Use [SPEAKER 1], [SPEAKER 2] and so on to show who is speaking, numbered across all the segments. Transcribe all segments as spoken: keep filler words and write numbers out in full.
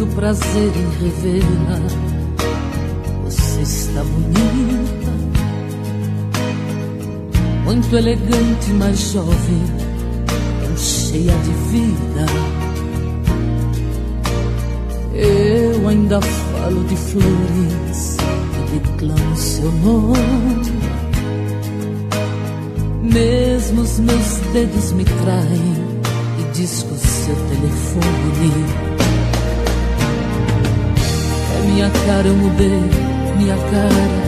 [SPEAKER 1] muito prazer em revê-la. Você está bonita, muito elegante, mas jovem, tão cheia de vida. Eu ainda falo de flores e declamo seu nome. Mesmo os meus dedos me traem e disco seu telefone. É minha cara, eu mudei minha cara,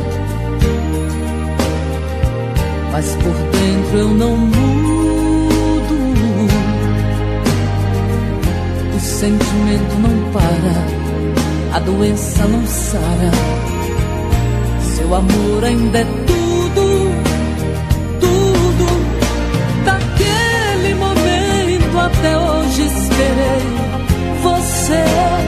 [SPEAKER 1] mas por dentro eu não mudo. O sentimento não para, a doença não sara. Seu amor ainda é tudo, tudo. Daquele momento até hoje esperei você.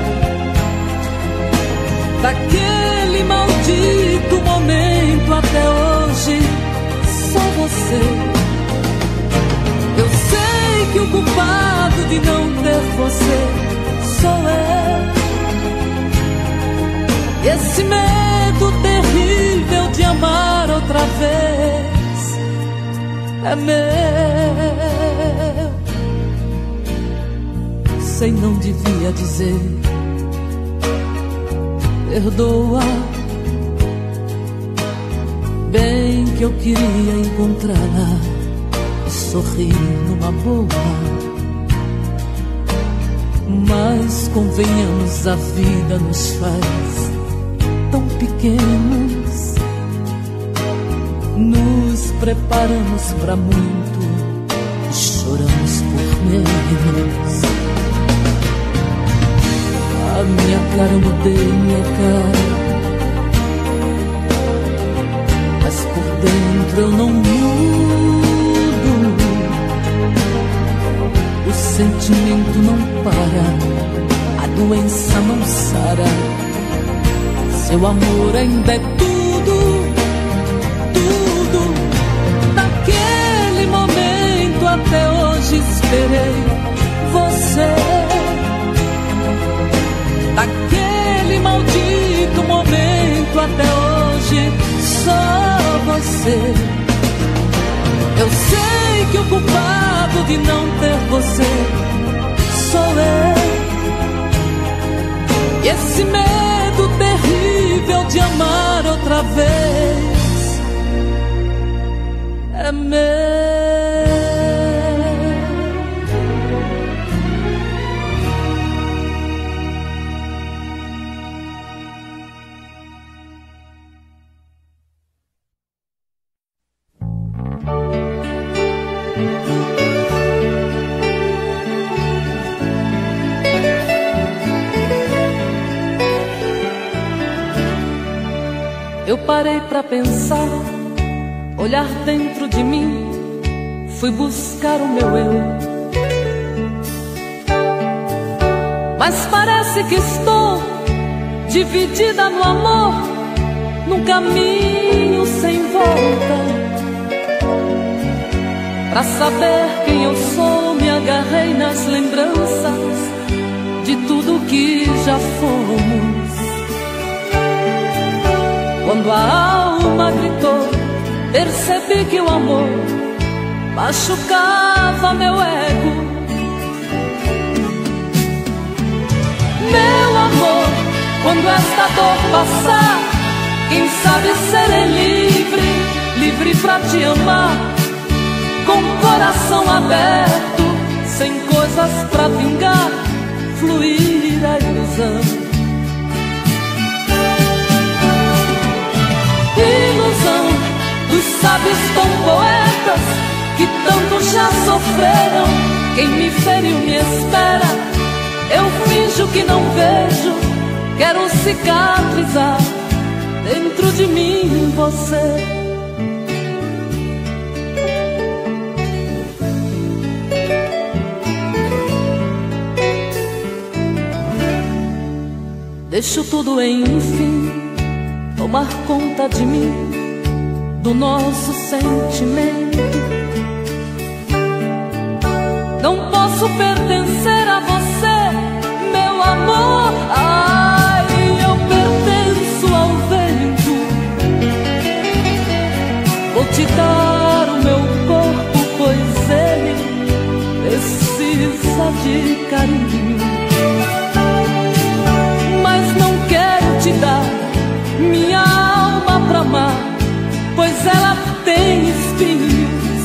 [SPEAKER 1] Daquele maldito momento até hoje só você. Eu sei que o culpado de não ter você sou eu. E esse medo terrível de amar outra vez é meu. Sei, não devia dizer perdoa. Bem que eu queria encontrá-la e sorrir numa boa, mas convenhamos, a vida nos faz tão pequenos. Nos preparamos pra muito e choramos por menos. A minha cara, eu mudei minha cara, mas por dentro eu não mudo. O sentimento não para, a doença não sara. Seu amor ainda é tudo, tudo. Naquele momento até hoje esperei você. Daquele maldito momento até hoje só você. Eu sei que o culpado de não ter você sou eu. E esse medo terrível de amar outra vez é meu. Eu parei pra pensar, olhar dentro de mim, fui buscar o meu eu. Mas parece que estou dividida no amor, num caminho sem volta. Pra saber quem eu sou, me agarrei nas lembranças de tudo que já fomos. Quando a alma gritou, percebi que o amor machucava meu ego. Meu amor, quando esta dor passar, quem sabe serei livre, livre pra te amar, com o coração aberto, sem coisas pra vingar, fluir a ilusão. Ilusão dos sábios tão poetas que tanto já sofreram. Quem me feriu me espera, eu finjo que não vejo. Quero cicatrizar dentro de mim você. Deixo tudo enfim tomar conta de mim, do nosso sentimento. Não posso pertencer a você, meu amor. precisa de carinho. Mas não quero te dar minha alma pra amar, pois ela tem espinhos.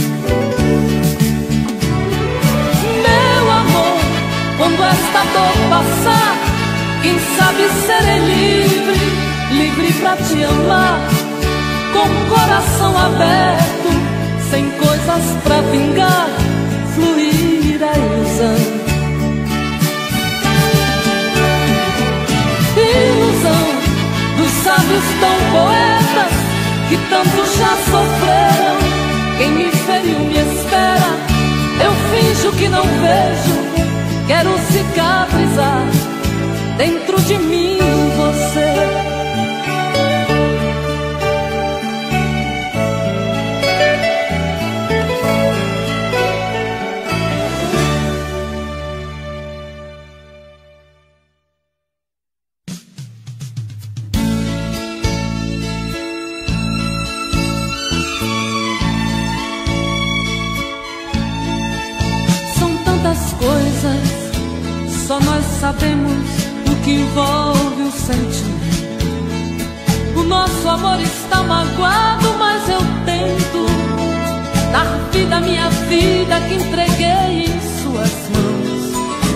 [SPEAKER 1] Meu amor, quando esta dor passar, quem sabe serei livre, livre pra te amar, com o coração aberto, sem coisas pra vingar, fluir a ilusão. Ilusão dos sábios tão poetas que tanto já sofreram. Quem me feriu me espera, eu finjo que não vejo, quero cicatrizar dentro de mim você. Só nós sabemos o que envolve o sentimento. O nosso amor está magoado, mas eu tento dar vida à minha vida que entreguei em suas mãos.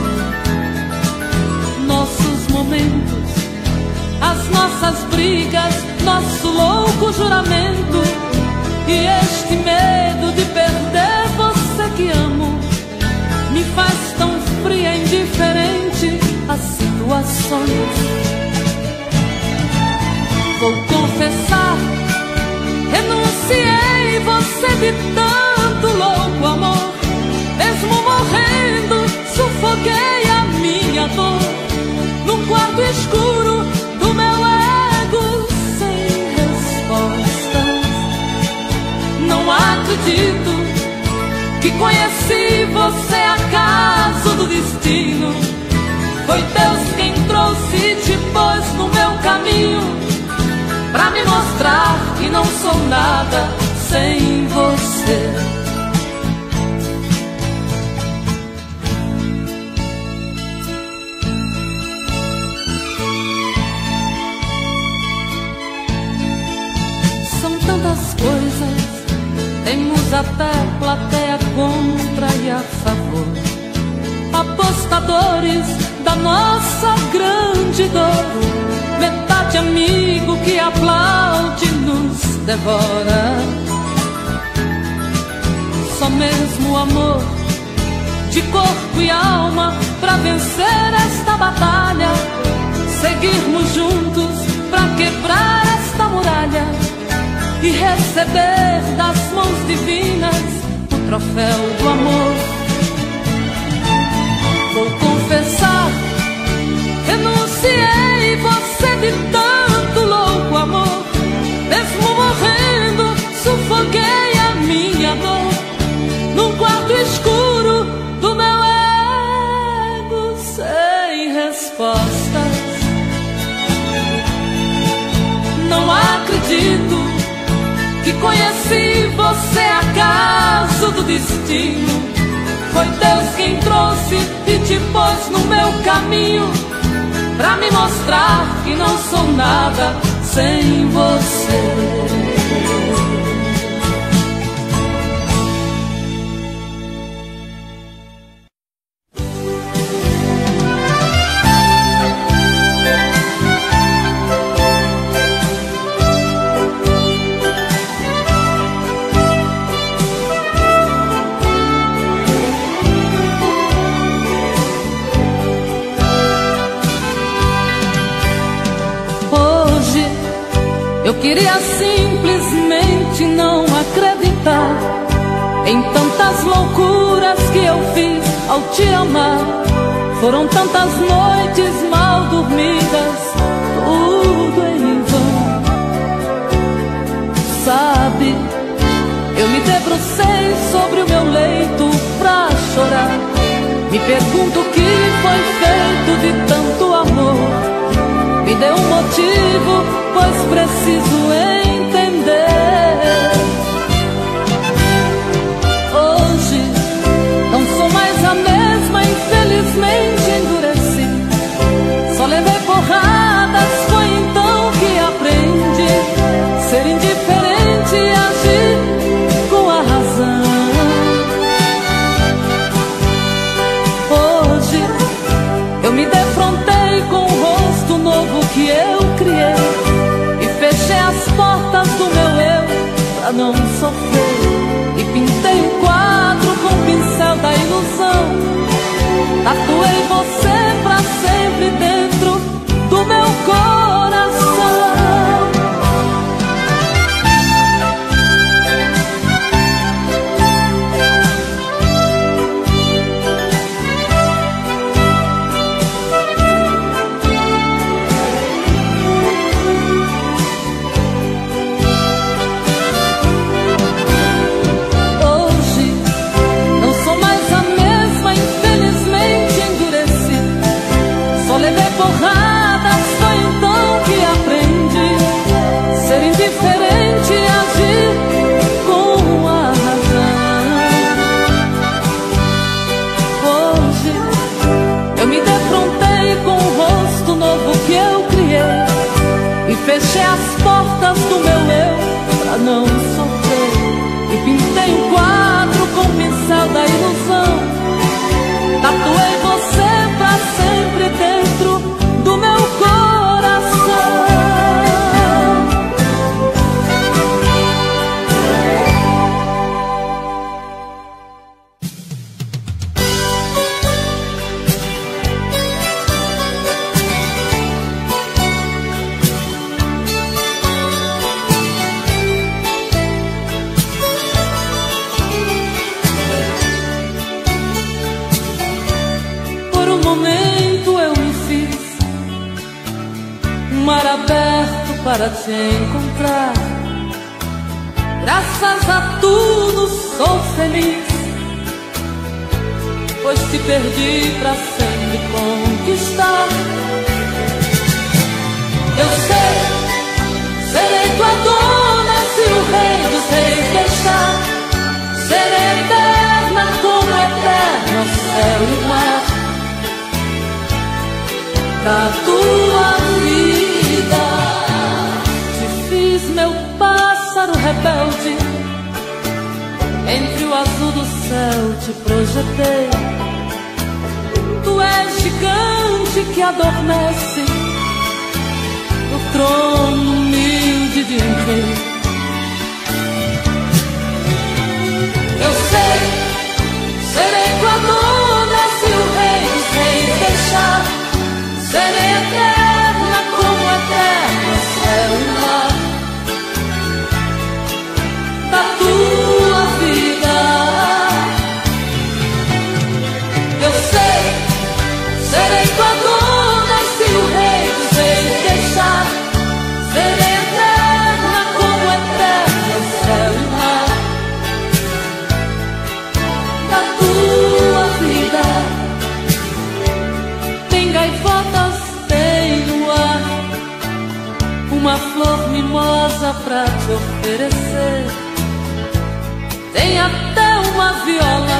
[SPEAKER 1] Nossos momentos, as nossas brigas, nosso louco juramento e este medo de perder você que amo me faz tão fria e indiferente às situações. Vou confessar, renunciei você de tanto louco amor. Mesmo morrendo, sufoquei a minha dor num quarto escuro do meu ego sem respostas. Não acredito que conheci você acaso do destino. Foi Deus quem trouxe e te pôs no meu caminho, pra me mostrar que não sou nada sem você. São tantas coisas, temos até plateia contra e a favor, apostadores da nossa grande dor, metade amigo que aplaude nos devora. Só mesmo o amor de corpo e alma pra vencer esta batalha, seguirmos juntos pra quebrar esta muralha e receber das mãos divinas o troféu do amor. Vou confessar, renunciei você de tanto louco amor. Mesmo morrendo, sufoquei a minha dor num quarto escuro do meu ego sem respostas. Não acredito que conheci você acaso do destino. Foi Deus quem trouxe e te pôs no meu caminho, pra me mostrar que não sou nada sem você. Eu queria simplesmente não acreditar em tantas loucuras que eu fiz ao te amar. Foram tantas noites mal dormidas, tudo em vão. Sabe, eu me debrucei sobre o meu leito pra chorar. Me pergunto o que foi feito de tanto amor. Me dê um motivo, pois preciso entender. Hoje não sou mais a mesma aberto para te encontrar. Graças a tudo sou feliz, pois te perdi pra sempre conquistar. Eu sei, serei tua dona se o rei dos reis deixar. Serei eterna como eterno o céu e o mar. Da tua vida te fiz meu pássaro rebelde, entre o azul do céu te projetei. Tu és gigante que adormece no trono humilde de um rei. Eu sei, serei tua dona se o rei dos reis deixar. Serei eterna como eterno o céu e o mar. Da tua vida eu sei, serei tua dona se o rei dos reis deixar. Serei eterna como eterno o céu e o mar. Da tua vida tem gaivotas, tem no ar uma flor mimosa pra te oferecer. Tem até uma viola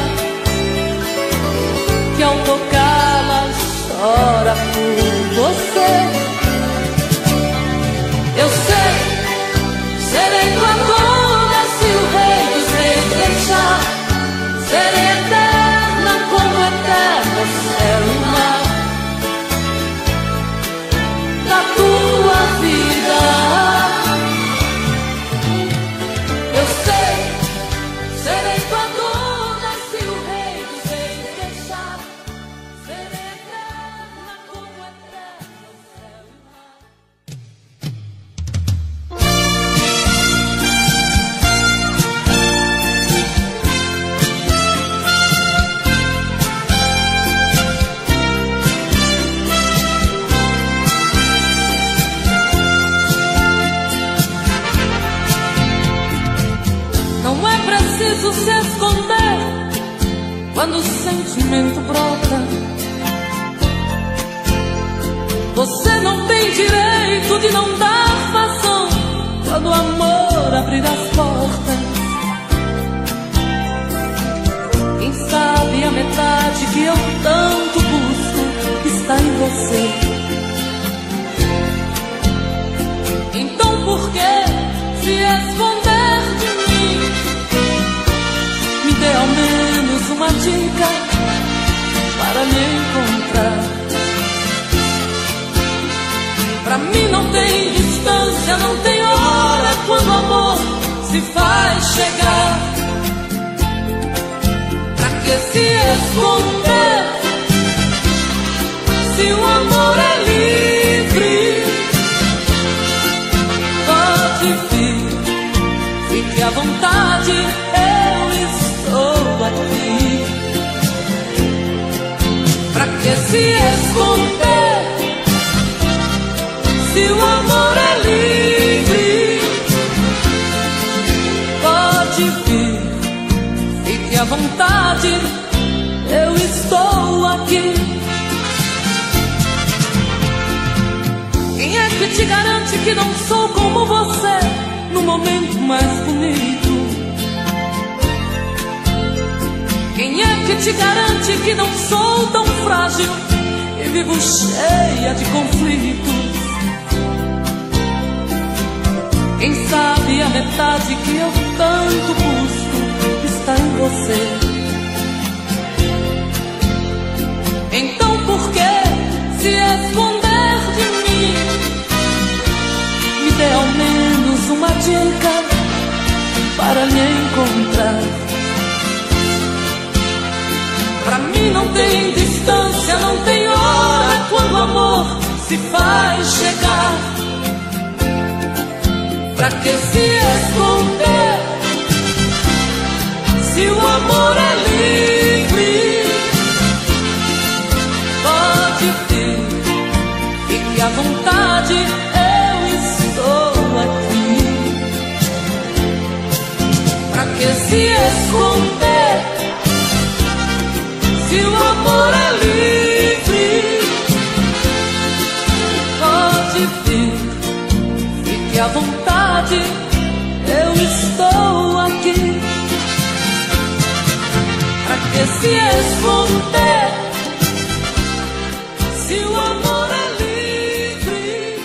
[SPEAKER 1] que ao tocá-la chora por você. Eu sei, serei tua dona se o rei dos reis deixar. Serei eterna como eterno o céu e o mar. Da tua vida eu sei, serei tua dona se o rei dos reis deixar. Serei eterna como eterno o céu e o mar. Não é preciso se esconder quando o sentimento brota. Você não tem direito de não dar vazão quando o amor abrir as portas. Quem sabe a metade que eu tanto busco está em você. Então por que se esconder de mim? Me dê ao menos uma dica para me encontrar. Pra mim não tem distância, não tem hora quando o amor se faz chegar. Pra que se esconder se o amor é livre? Pode vir, fique à vontade, eu estou aqui. Pra que se esconder se o amor é livre? Pode vir, fique à vontade, eu estou aqui. Quem é que te garante que não sou como você no momento mais bonito? Quem é que te garante que não sou tão frágil e vivo cheia de conflitos? Quem sabe a metade que eu tanto busco está em você. Então por que se esconder de mim? Me dê ao menos uma dica para me encontrar. Pra mim não tem distância, não tem hora quando o amor se faz chegar. Pra que se esconder se o amor é livre? Pode vir, fique à vontade, eu se esconder. Se o amor é livre,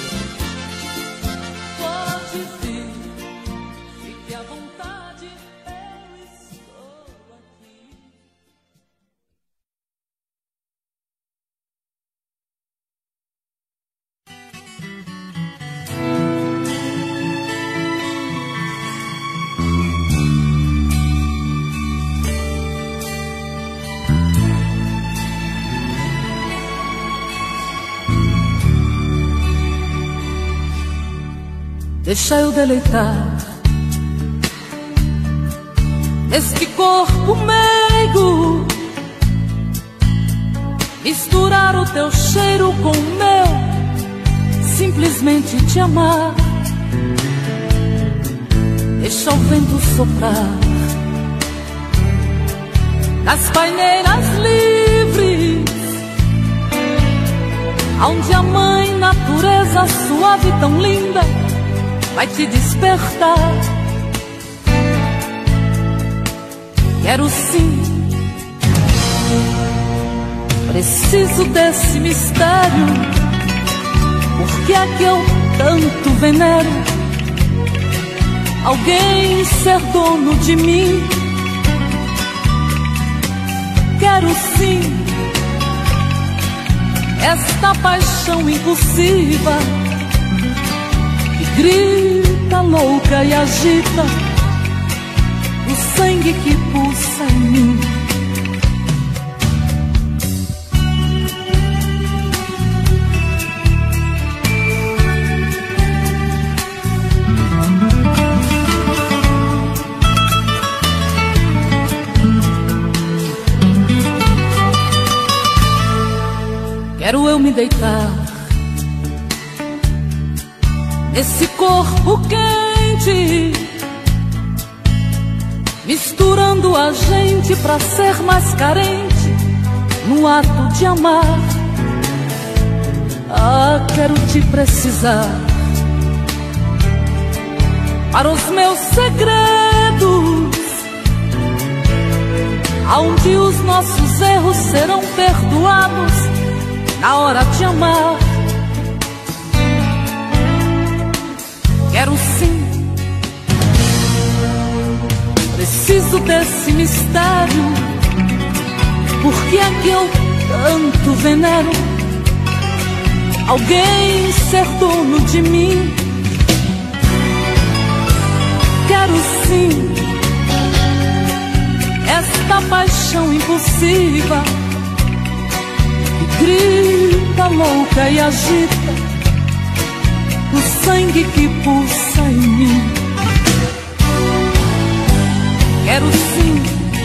[SPEAKER 1] pode vir, fique à vontade, eu estou aqui. Deixa eu deleitar neste corpo meigo, misturar o teu cheiro com o meu, simplesmente te amar. Deixa o vento soprar nas paineiras livres, onde a mãe natureza suave e tão linda vai te despertar. Quero sim, preciso desse mistério. Por que é que eu tanto venero alguém ser dono de mim? Quero sim esta paixão impulsiva que grita louca e agita o sangue que pulsa em mim. Quero eu me deitar nesse corpo quente, misturando a gente pra ser mais carente no ato de amar. Ah, quero te precisar para os meus segredos, aonde os nossos erros serão perdoados na hora de amar. Quero sim, preciso desse mistério. Por que é que eu tanto venero alguém ser dono de mim? Quero sim esta paixão impulsiva que grita louca e agita o sangue que pulsa em mim. Quero sim,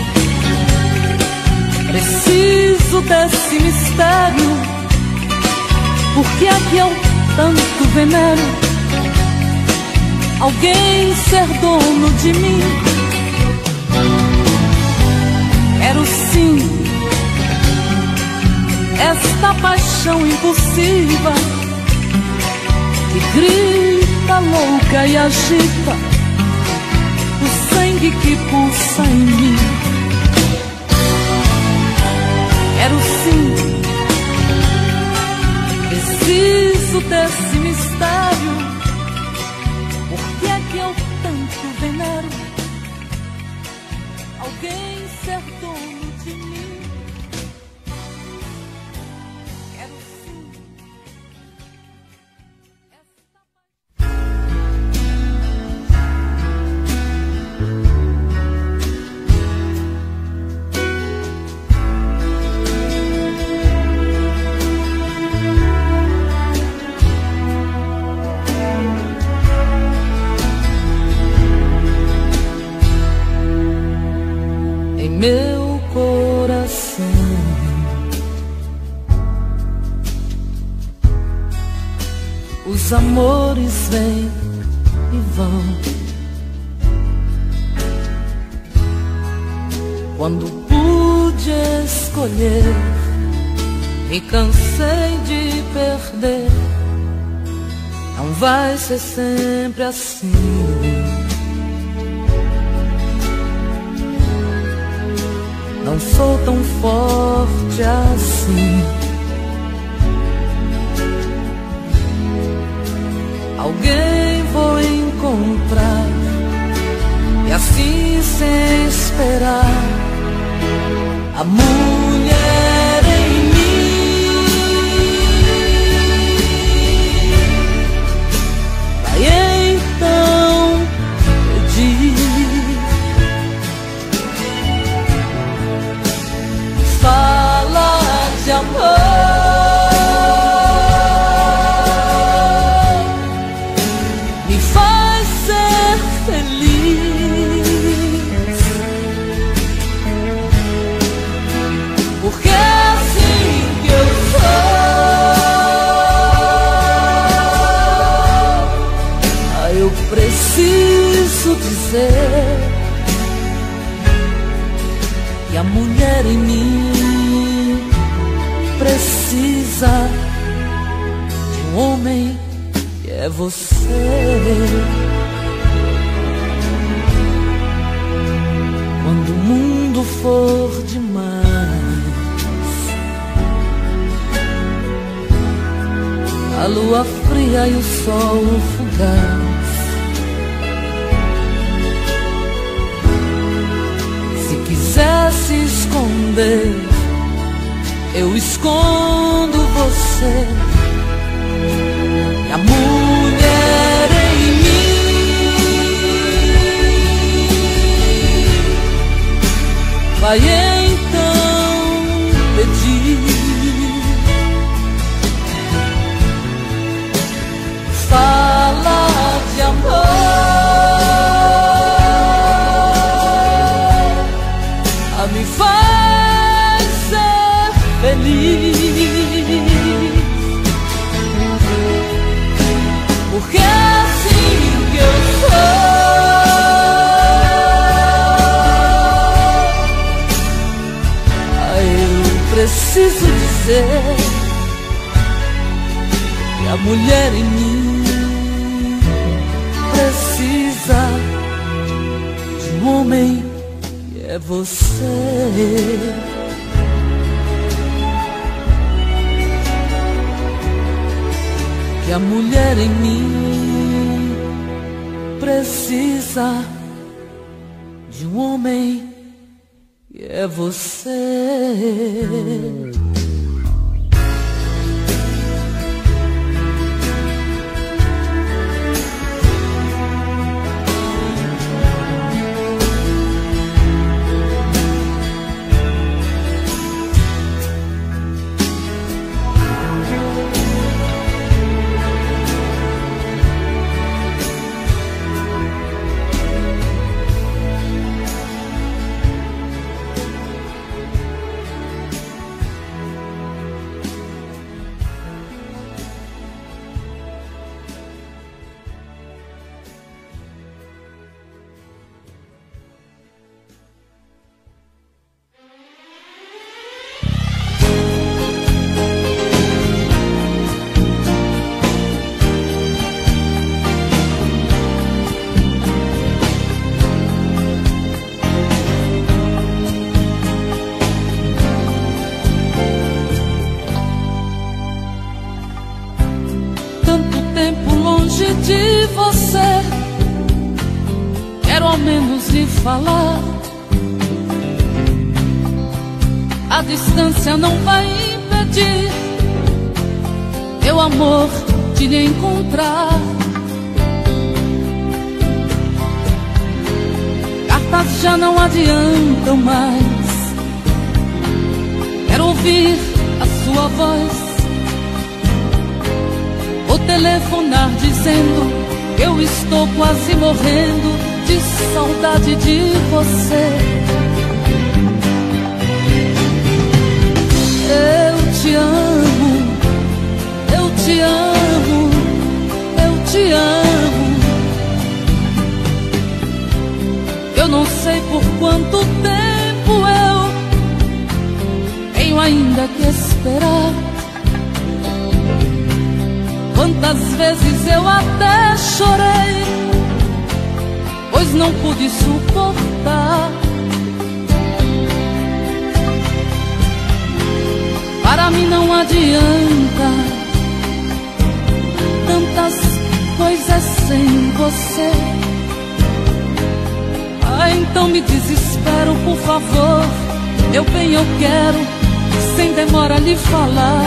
[SPEAKER 1] preciso desse mistério. Por que é que eu tanto venero alguém ser dono de mim? Quero sim esta paixão impulsiva que grita louca e agita o sangue que pulsa em mim. Quero sim, preciso desse mistério. Por que é que eu tanto venero alguém ser dono de mim? Meu coração, os amores vêm e vão. Quando pude escolher, me cansei de perder. Não vai ser sempre assim. Não não sou tão forte assim. Alguém vou encontrar, e assim sem esperar, a mulher em mim vai então pedir, falar de amor, me faz ser feliz, porque é assim que eu sou. Ah, eu preciso dizer que a mulher em mim precisa de um homem que é você. Quando o mundo for demais, a lua fria e o sol fugaz, se quiser se esconder, eu escondo você. E a mulher em mim vai então pedir, falar de amor, a me faz ser feliz, porque é assim que eu sou. Ah, eu preciso dizer que a mulher em mim precisa de um homem que é você. Que a mulher em mim precisa de um homem que é você. De você, quero ao menos lhe falar. A distância não vai impedir meu amor de lhe encontrar. Cartas já não adiantam mais, quero ouvir a sua voz, ou telefonar dizendo que eu estou quase morrendo de saudade de você. Eu te amo, eu te amo, eu te amo. Eu não sei por quanto tempo eu tenho ainda que esperar. Quantas vezes eu até chorei, pois não pude suportar Pra mim não adianta tantas coisas sem você. Ah, então me desespero, por favor. Eu bem, eu quero, sem demora lhe falar.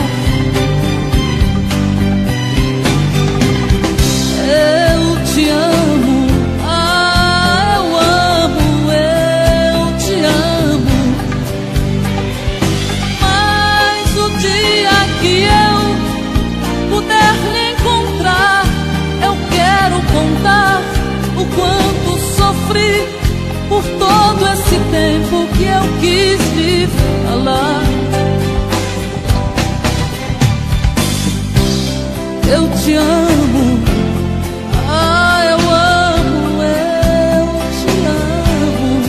[SPEAKER 1] Eu te amo, ah, eu amo, eu te amo. Mas o dia que eu puder lhe encontrar, eu quero contar o quanto sofri por todo esse tempo que eu quis lhe falar. Eu te amo, ah, eu amo, eu te amo.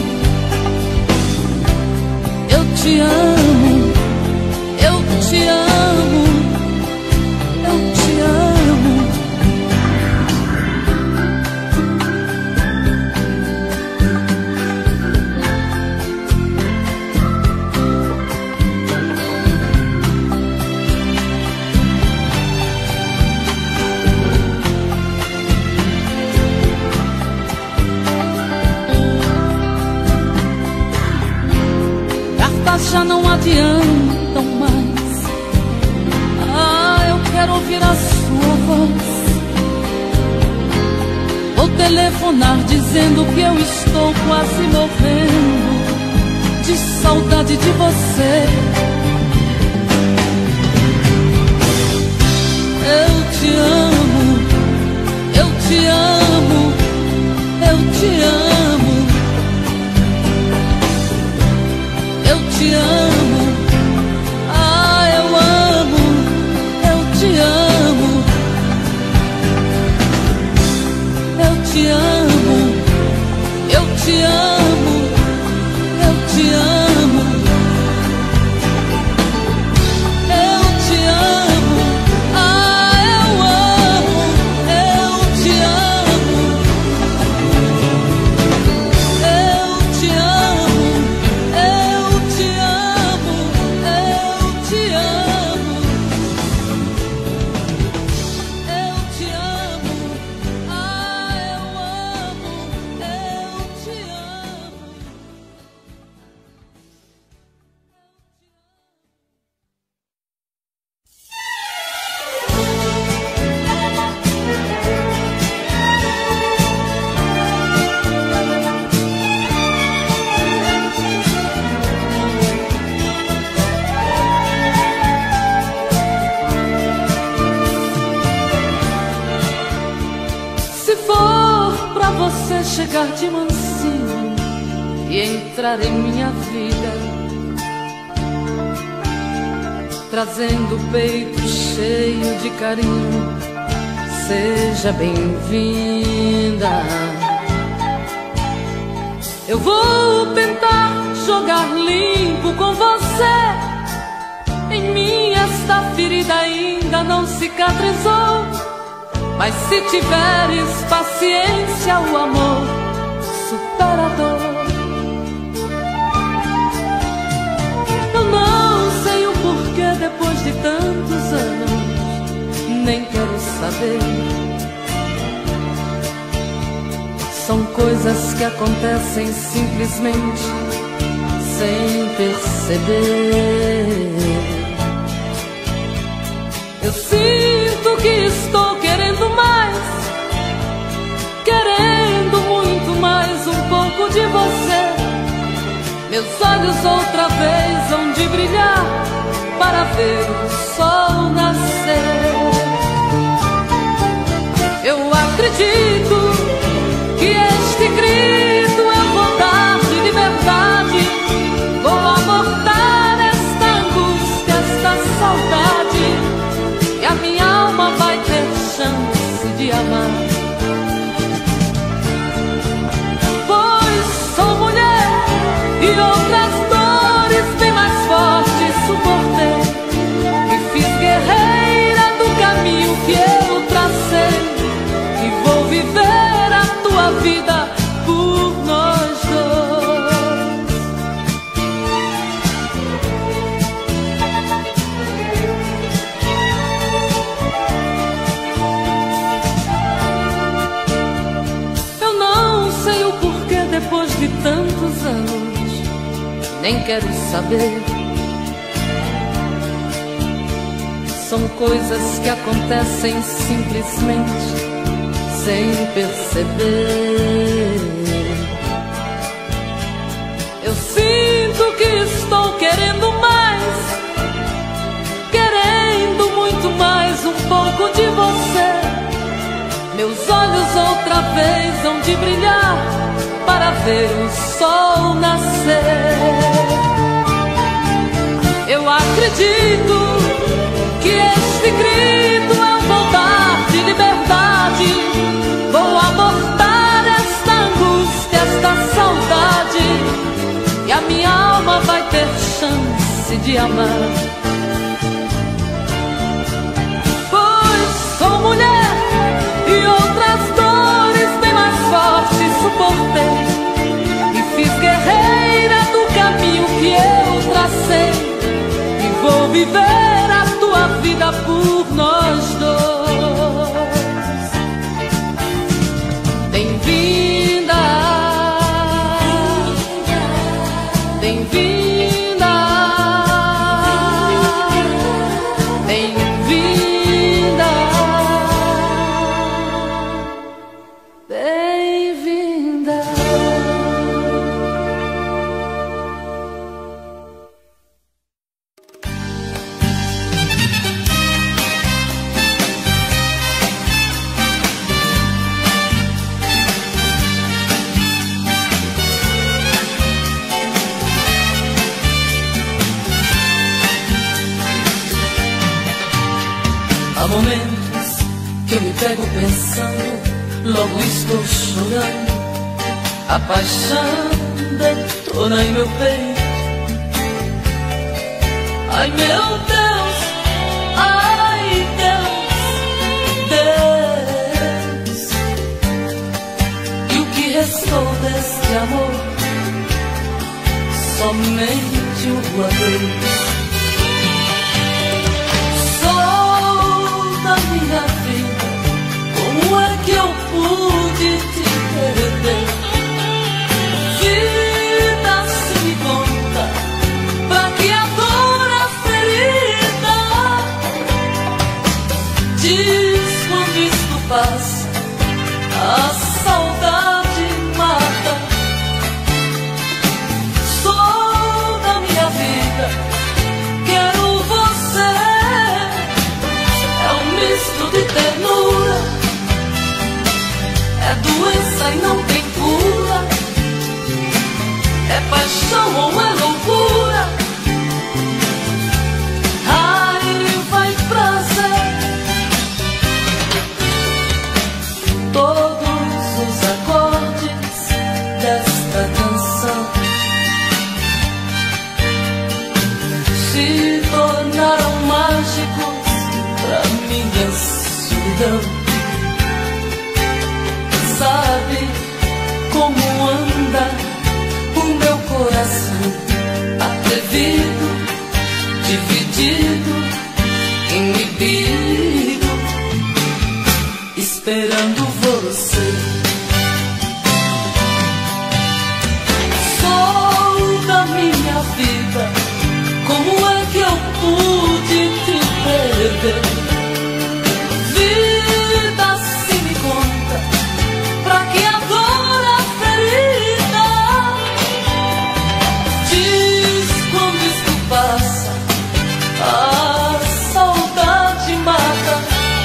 [SPEAKER 1] Eu te amo, eu te amo, eu te amo. Já não adiantam mais. Ah, eu quero ouvir a sua voz. Vou telefonar dizendo que eu estou quase morrendo de saudade de você. Eu te amo, eu te amo, eu te amo. Eu te amo, ah, eu amo, eu te amo. Eu te amo, eu te amo, eu te amo. Eu te amo, ah, eu amo, eu te amo. Eu te amo. Chegar de mansinho e entrar em minha vida, trazendo o peito cheio de carinho, seja bem-vinda. Eu vou tentar jogar limpo com você. Em mim esta ferida ainda não cicatrizou, mas se tiveres paciência, o amor supera a dor. Eu não sei o porquê depois de tantos anos, nem quero saber. São coisas que acontecem simplesmente sem perceber. Eu sinto que estou querendo mais, querendo muito mais um pouco de você. Meus olhos outra vez hão de brilhar para ver o sol nascer. Eu acredito que este grito eu vou dar de liberdade, vou amortar esta angústia, esta saudade. E a minha alma vai ter chance de amar, pois sou mulher e outras dores bem mais fortes suportei. Me fiz guerreira do caminho que eu tracei, e vou viver a tua vida por nós dois. nem quero saber. São coisas que acontecem simplesmente sem perceber. Eu sinto que estou querendo mais, querendo muito mais um pouco de você. Meus olhos outra vez hão de brilhar para ver o sol nascer. Eu acredito que este grito é um voltar de liberdade. Vou abortar esta angústia, esta saudade, e a minha alma vai ter chance de amar. Pois sou mulher e outras dores bem mais fortes suportei, e fiz guerreira do caminho que eu tracei, e vou viver a tua vida por nós dois. Bem-vinda, bem-vinda, bem-vinda, bem-vinda. Há momentos que eu me pego pensando, logo estou chorando. A paixão detona em meu peito. Ai meu Deus, ai Deus, Deus. E o que restou deste amor? Somente o adeus. Minha vida, como é que eu pude te perder? Vida, se me conta, pra que a dor, a ferida? Diz quando isto passa, a saudade mata. Sou da minha vida, quero você. Misto de ternura, é doença e não tem cura, é paixão ou é loucura, raiva e prazer. Todos os acordes desta canção se tornaram mágicos pra minha solidão. Sabe como anda o meu coração, atrevido, dividido, inibido, esperando você. Sou da minha vida, como é que eu pude te perder? Vida, se me conta, pra que a dor, a ferida? Diz quando isto passa, a saudade mata.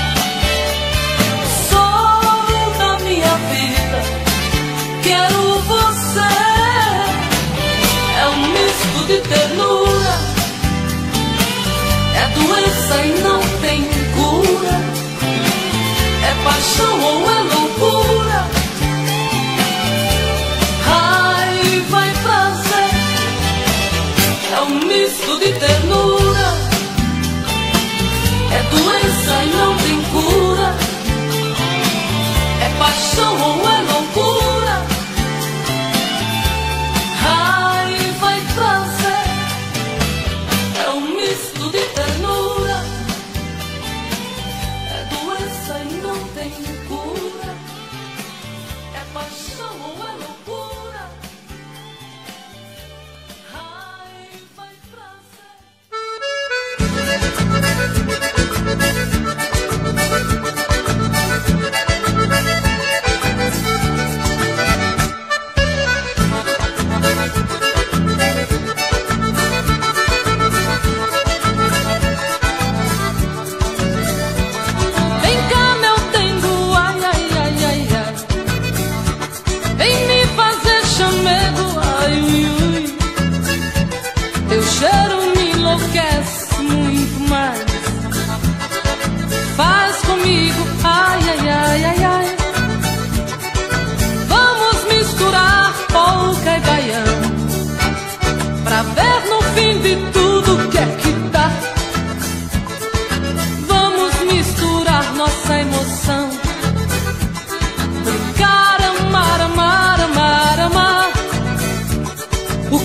[SPEAKER 1] Sou da minha vida, quero você. É um misto de ternura, é doença e não tem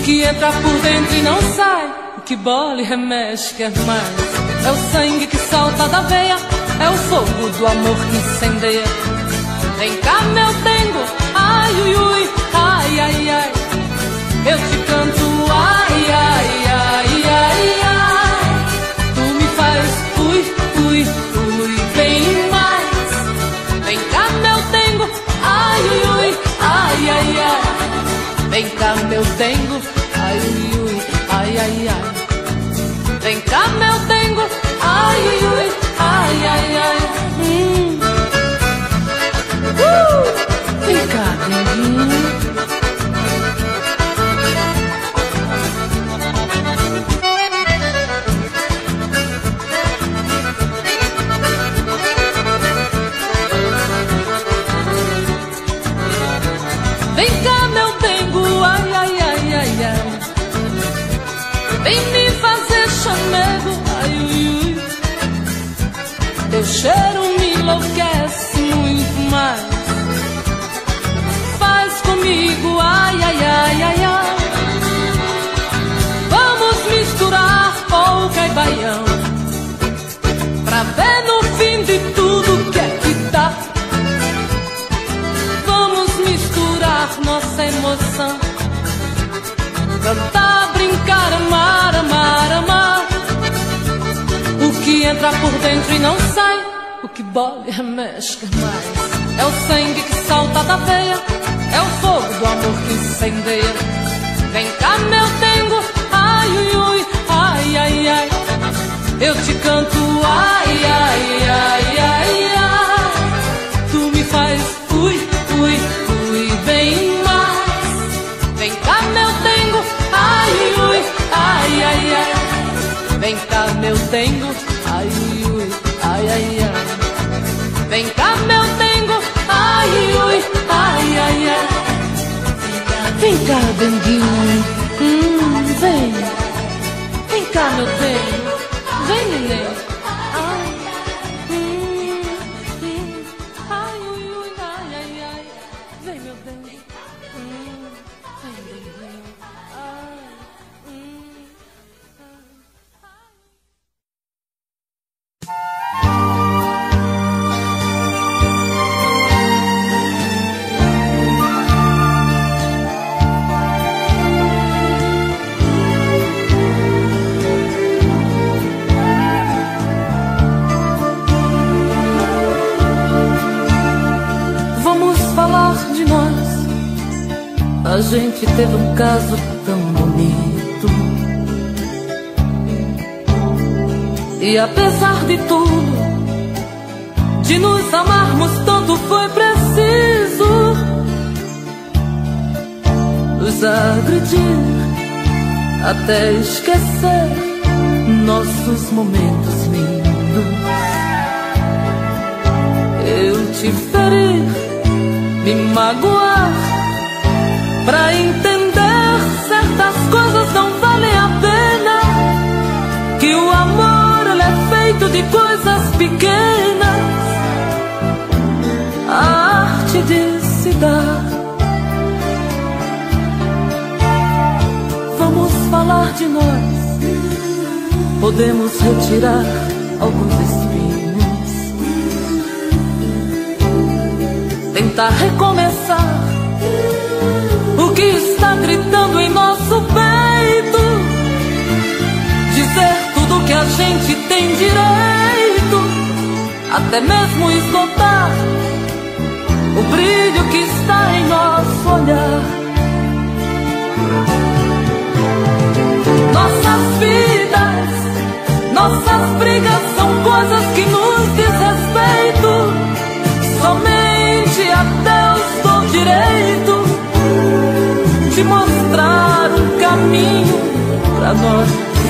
[SPEAKER 1] que entra por dentro e não sai, o que bola e remexe quer mais. É o sangue que salta da veia, é o fogo do amor que incendeia. Vem cá meu dengo, ai ui ui, ai ai ai, eu te canto ai ai ai ai ai. Tu me faz ui ui ui bem mais. Vem cá meu dengo, ai ui ui, ai ai ai. Vem cá meu dengo, ai ui ui, ai ai ai. Vem cá meu dengo, ai ui ui, ai ai ai. Hum. Uh! Vem cá, denguinho. Vem cá meu dengo, ai ai ai ai ai. Vem me fazer chamego, ai ui ui. Teu cheiro me enlouquece muito mais. Faz comigo, ai ai ai ai ai. Vamos misturar polca e baião, pra ver no fim de tudo que é que dá. Vamos misturar nossa emoção, cantar, brincar, amar, amar, amar. O que entra por dentro e não sai, o que bola e remexe quer mais. É o sangue que salta da veia, é o fogo do amor que incendeia. Vem cá meu dengo, ai ui ui, ai ai ai. Eu te canto ai ai ai ai ai. Tu me faz ui ui ui bem mais. Vem cá meu dengo, ai ui ui, ai ai ai. Vem cá meu dengo, ai ui ui, ai ai ai. Vem cá meu dengo, ai ui, ai ai ai. Vem cá denguinho, hum, vem. Vem cá meu dengo, vem neném. Ai, hum, hum, ai ui ui, ai ai ai. Vem meu dengo, hum, vem denguinho. Ai, hum, a gente teve um caso tão bonito, e apesar de tudo, de nos amarmos tanto, foi preciso nos agredir até esquecer nossos momentos lindos. Eu te ferir, me magoar, pra entender certas coisas não valem a pena. Que o amor ele é feito de coisas pequenas, a arte de se dar. Vamos falar de nós, podemos retirar alguns espinhos, tentar recomeçar o que está gritando em nosso peito, dizer tudo que a gente tem direito, até mesmo esgotar o brilho que está em nosso olhar. Nossas vidas, nossas brigas são coisas que nos diz respeito. Somente a Deus dou direito de mostrar um caminho pra nós.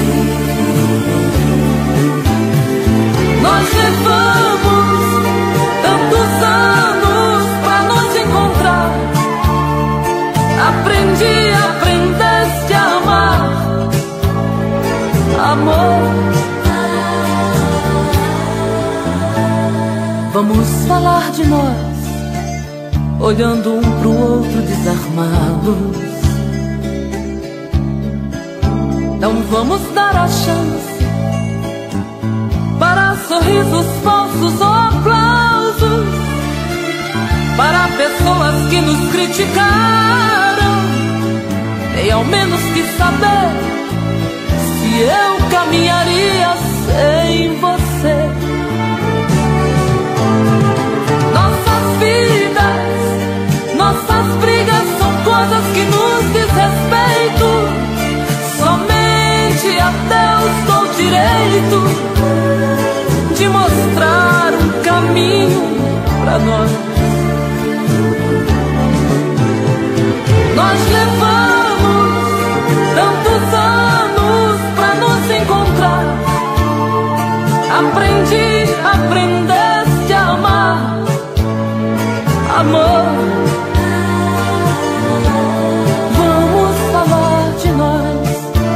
[SPEAKER 1] Nós levamos tantos anos pra nos encontrar. Aprendi, aprendeste a amar, amor. Vamos falar de nós, olhando um pro outro desarmados. Não vamos dar a chance para sorrisos falsos ou aplausos, para pessoas que nos criticaram. Tem ao menos que saber se eu caminharia sem você. Nossas vidas, nossas brigas são coisas que nos diz respeito. Somente a Deus dou direito de mostrar um caminho pra nós. Nós levamos tantos anos pra nos encontrar. Aprendi, aprendeste a amar, amor. Vamos falar de nós,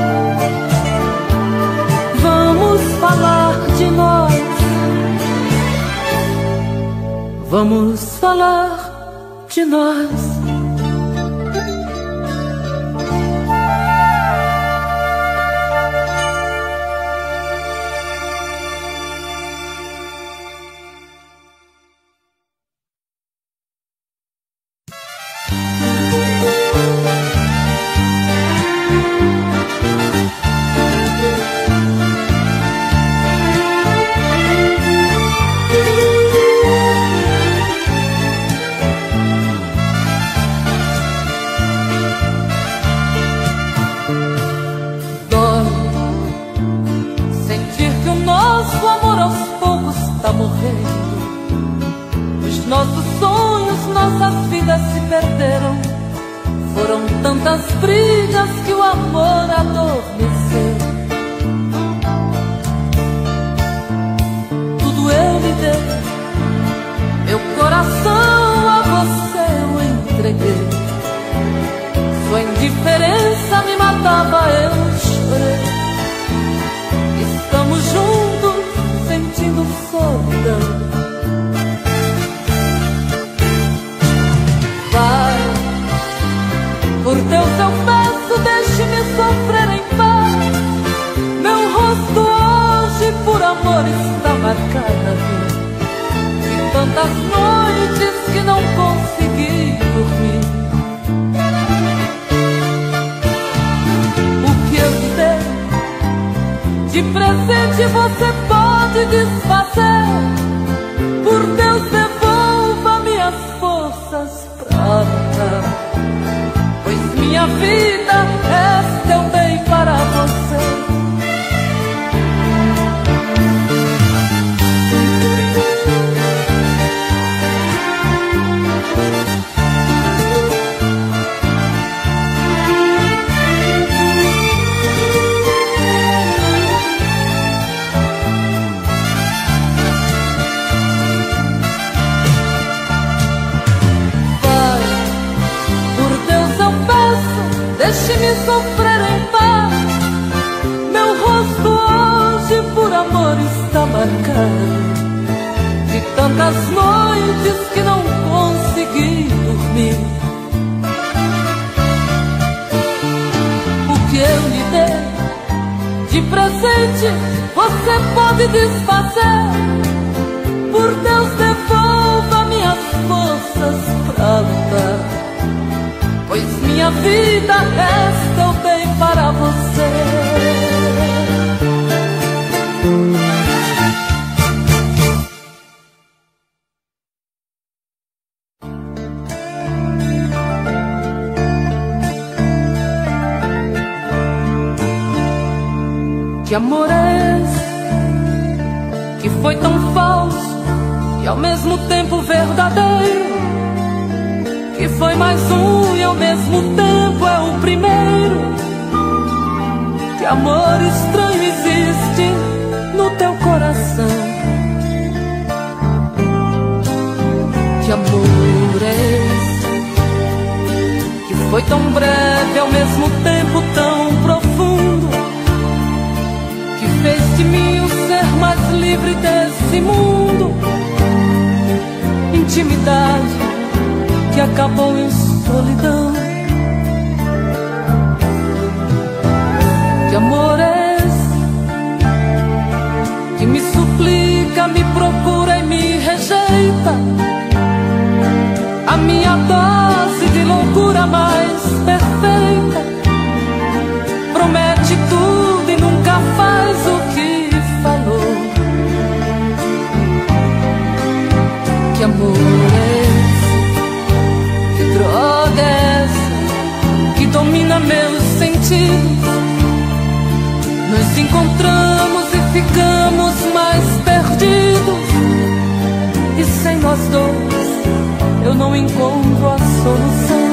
[SPEAKER 1] vamos falar de nós, vamos falar de nós.
[SPEAKER 2] Deixe-me sofrer em paz. Meu rosto hoje por amor está marcado de tantas noites que não consegui dormir. O que eu lhe dei de presente você pode desfazer. Por Deus, devolva minhas forças pra lutar, pois minha vida esta eu dei para você. Que amor é esse que foi tão falso e ao mesmo tempo verdadeiro? Que foi mais um e ao mesmo tempo é o primeiro. Que amor estranho existe no teu coração? Que amor é esse que foi tão breve e ao mesmo tempo tão profundo? Que fez de mim o ser mais livre desse mundo. Intimidade que acabou em solidão. Que amor encontramos e ficamos mais perdidos, e sem nós dois eu não encontro a solução.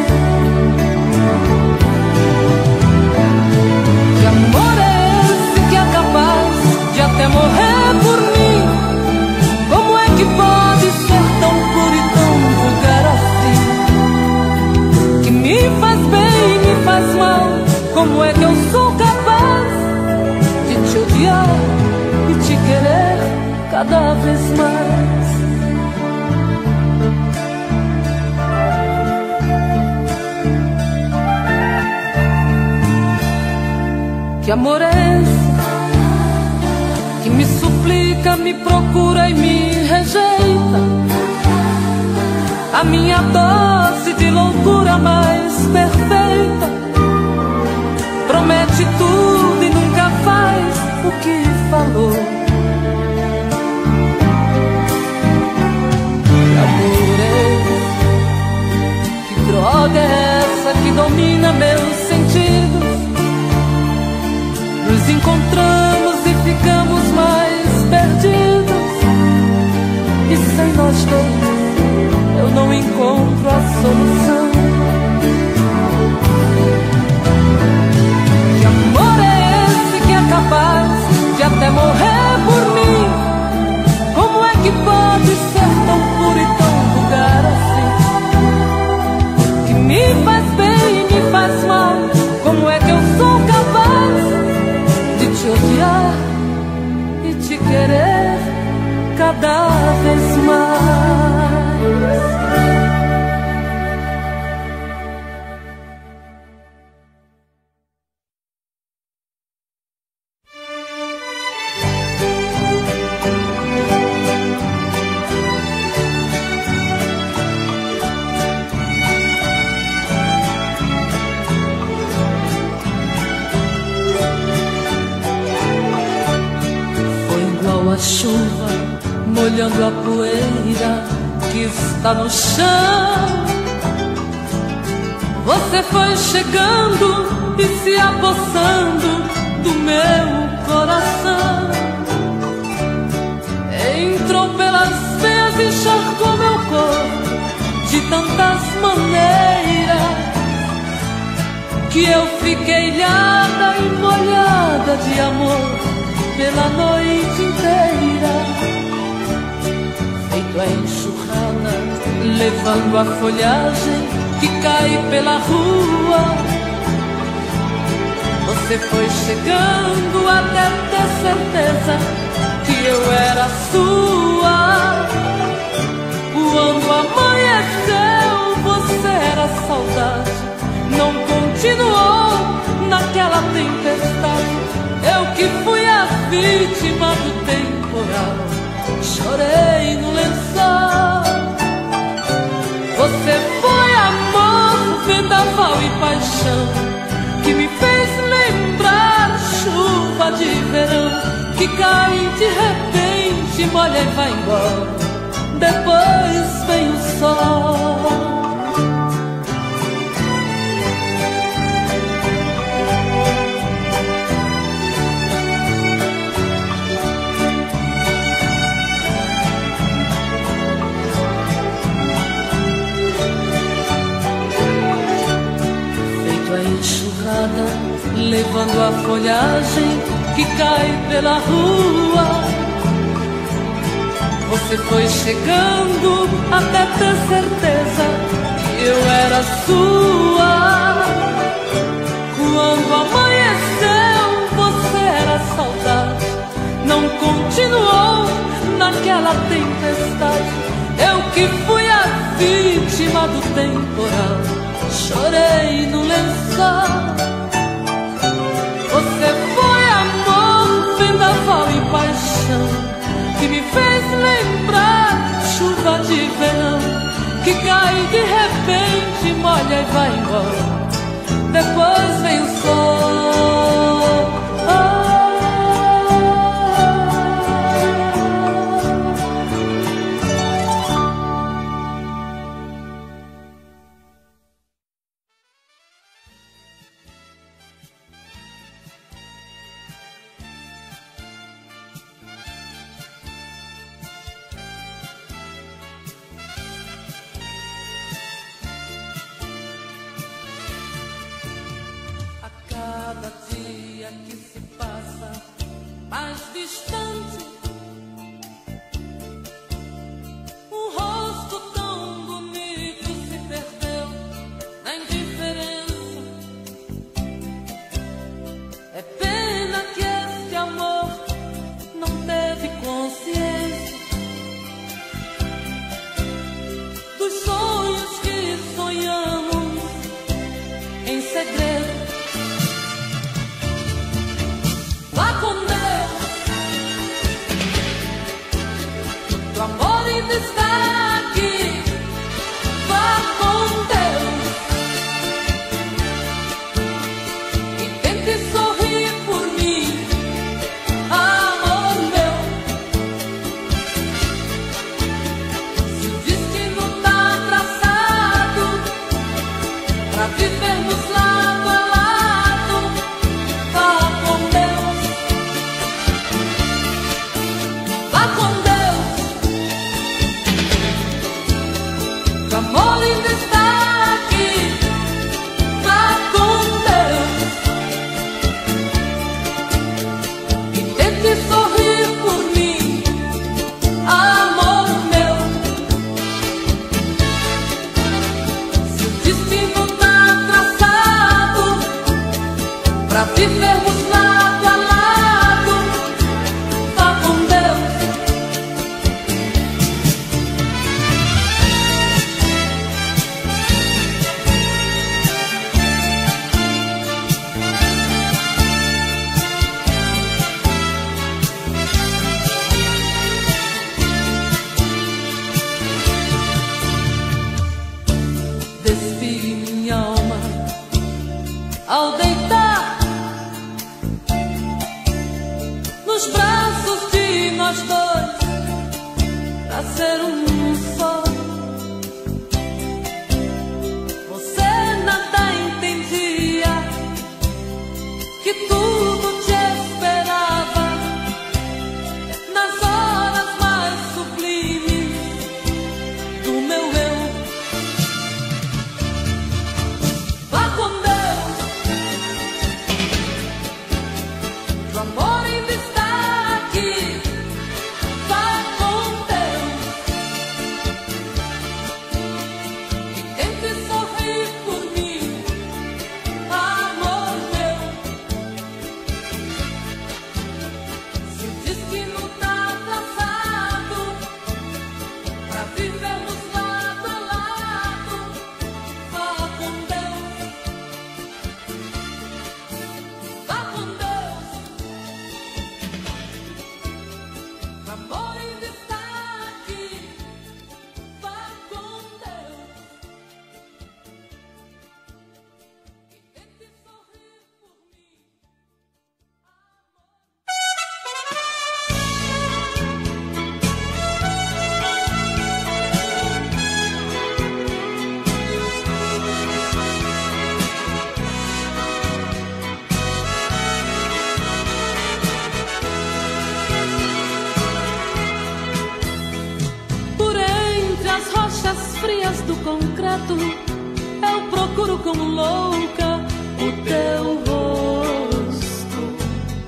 [SPEAKER 2] Que amor é esse que é capaz de até morrer por mim? Como é que pode ser tão puro e tão vulgar assim? Que me faz bem e me faz mal. Como é que eu sou capaz de te odiar e te querer cada vez mais? Que amor é esse que me suplica, me procura e me rejeita? A minha dose de loucura mais perfeita. Promete tudo e nunca faz o que falou. Que amor é esse? Que droga é essa que domina meus sentidos? Nos encontramos e ficamos mais perdidos, e sem nós dois eu não encontro a solução. Que amor é esse que é capaz de até morrer por mim? Como é que pode ser tão puro e tão vulgar assim? Que me faz bem e me faz mal. Como é que eu sou capaz te odiar e te querer cada vez mais? A chuva molhando a poeira que está no chão. Você foi chegando e se apossando do meu coração. Entrou pelas veias e encharcou meu corpo de tantas maneiras, que eu fiquei ilhada e molhada de amor pela noite inteira. Feito a enxurrada, levando a folhagem que cai pela rua. Você foi chegando até ter certeza que eu era sua. Quando amanheceu, você era saudade. Não continuou naquela tempestade. Eu que fui a vítima do temporal, chorei no lençol. Você foi amor, vendaval e paixão, que me fez lembrar chuva de verão, que cai de repente, molha e vai embora. Depois vem o sol. Levando a folhagem que cai pela rua. Você foi chegando até ter certeza que eu era sua. Quando amanheceu, você era saudade. Não continuou naquela tempestade. Eu que fui a vítima do temporal, chorei no lençol. Você foi amor, vendaval e paixão, que me fez lembrar chuva de verão, que cai de repente, molha e vai embora. Depois vem o sol. Oh. distante, um rosto tão bonito se perdeu na indiferença. É pena que este amor não teve consciência dos sonhos que sonhamos em segredo. Vá com Deus, o amor ainda está aqui. Vá com Deus e tente sorrir por mim, amor meu. Se o destino tá traçado pra vivermos lado a lado, vá com Deus. Vá com Deus, o amor ainda está aqui. Vá com Deus e tente sorrir por mim, amor meu. Se o destino tá traçado pra vivermos lado a lado, vá com Deus. Desfie minha alma ao deitar nos braços de nós dois, pra ser um só. Você nada entendia, que tudo te esperava nas horas mais sublimes do meu eu. Vá com Deus, o amor ainda está aqui. Vá com Deus e tente sorrir por mim, amor meu. Se o destino tá traçado pra vivermos lado a lado, vá com Deus. Vá com Deus, o amor ainda está aqui. Vá com Deus e tente sorrir por mim, por entre as rochas frias do concreto, eu procuro como louca o teu rosto.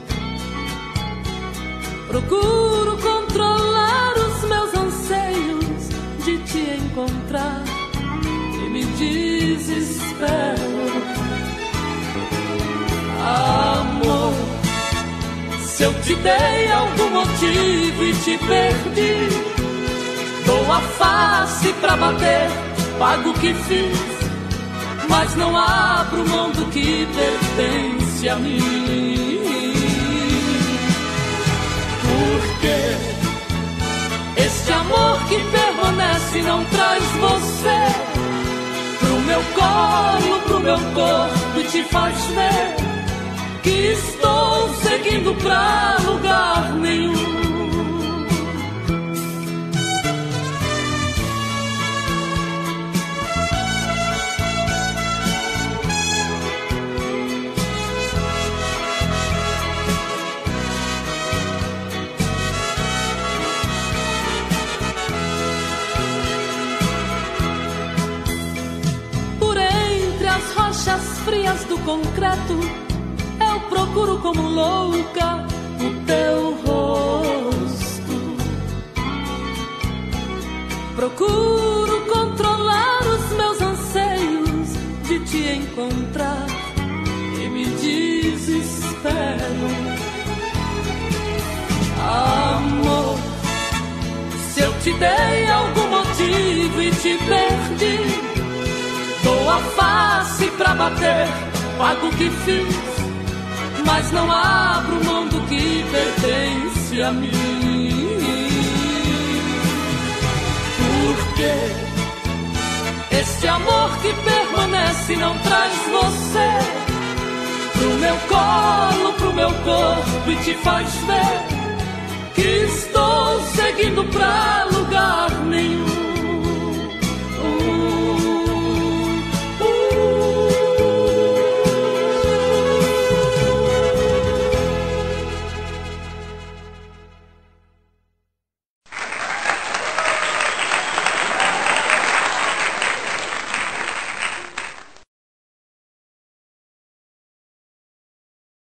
[SPEAKER 2] Procuro controlar os meus anseios de te encontrar e me desespero. Amor, se eu te dei algum motivo e te perdi, dou a face pra bater, pago o que fiz, mas não abro mão do que pertence a mim. Porque este amor que permanece não traz você pro meu colo, pro meu corpo, e te faz ver que estou seguindo pra lugar nenhum. rochas frias do concreto, eu procuro como louca
[SPEAKER 1] o teu rosto. Procuro controlar os meus anseios de te encontrar e me desespero. Amor, se eu te dei algum motivo e te perdi, dou a face pra bater, pago o que fiz, mas não abro mão do que pertence a mim. Porque este amor que permanece não traz você pro meu colo, pro meu corpo, e te faz ver que estou seguindo pra lugar nenhum.